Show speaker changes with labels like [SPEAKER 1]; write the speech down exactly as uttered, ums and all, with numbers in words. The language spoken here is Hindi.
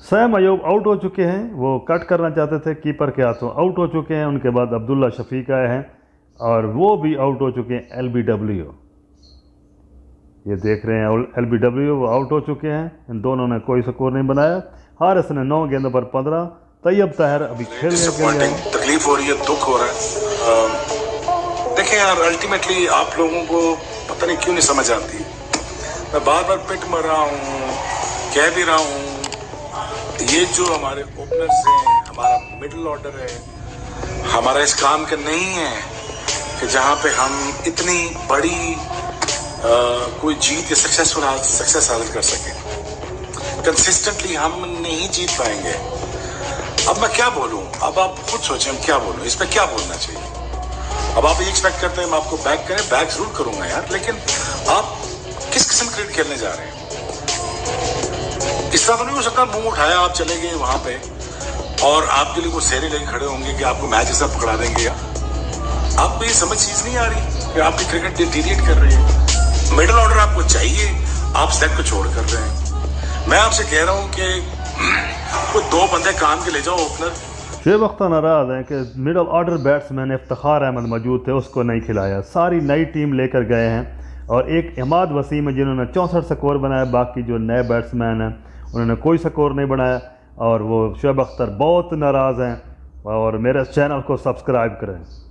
[SPEAKER 1] सैम अयूब आउट हो चुके हैं, वो कट करना चाहते थे कीपर के हाथों, आउट हो चुके हैं। उनके बाद अब्दुल्ला शफीक आए हैं और वो भी आउट हो चुके हैं। एल बी डब्ल्यू, ये देख रहे हैं एल बी डब्ल्यू, वो आउट हो चुके हैं। इन दोनों ने कोई स्कोर नहीं बनाया। हारिस ने नौ गेंदों पर पंद्रह। तैयब ताहिर अभी खेलने के लिए
[SPEAKER 2] तकलीफ हो रही है, दुख हो रहा है। देखें यार, अल्टीमेटली आप लोगों को पता नहीं क्यों नहीं समझ आती। मैं बार बार पिट मर रहा हूँ, कह भी रहा हूँ, ये जो हमारे ओपनर्स हैं, हमारा मिडिल ऑर्डर है, हमारा इस काम का नहीं है कि जहाँ पे हम इतनी बड़ी आ, कोई जीत या सक्सेसफुल सक्सेस हासिल कर सकें। कंसिस्टेंटली हम नहीं जीत पाएंगे। अब मैं क्या बोलूं, अब आप खुद सोचें हम क्या बोलूं, इस पे क्या बोलना चाहिए। अब आप ये एक्सपेक्ट करते हैं मैं आपको बैक करें, बैक जरूर करूंगा यार, लेकिन आप किस किस्म क्रिकेट खेलने जा रहे हैं? इस तरह तो नहीं हो सकता मुंह उठाया आप चले गए वहां पे और आपके लिए वो सेरे लेके खड़े होंगे कि आपको मैच ऐसा पकड़ा देंगे। यार आपको ये समझ चीज नहीं आ रही कि आपकी क्रिकेट डिटीरिएट कर रही है। मिडिल ऑर्डर आपको चाहिए, आप सेट को छोड़ कर रहे हैं। मैं आपसे कह रहा हूं कि कोई दो बंदे काम के ले जाओ ओपनर।
[SPEAKER 1] शुएब अख्तर नाराज हैं कि middle order batsman Iftikhar Ahmed मौजूद थे, उसको नहीं खिलाया। सारी नई टीम लेकर गए हैं और एक इमाद वसीम है जिन्होंने चौंसठ स्कोर बनाया। बाकी जो नए बैट्समैन हैं उन्होंने कोई स्कोर नहीं बनाया और वो शुएब अख्तर बहुत नाराज़ हैं। और मेरे चैनल को सब्सक्राइब करें।